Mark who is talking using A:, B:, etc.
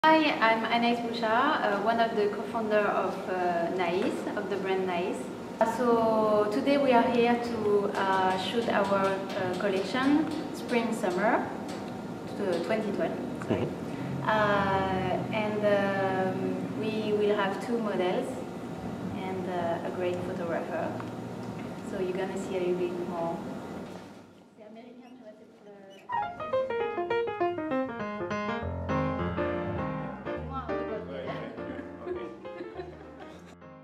A: Hi, I'm Nais Lingerie, one of the co-founder of Nais, of the brand Nais. So today we are here to shoot our collection, Spring-Summer 2020. Sorry. We will have two models and a great photographer. So you're gonna see a little bit more. C'est américain, tu vois,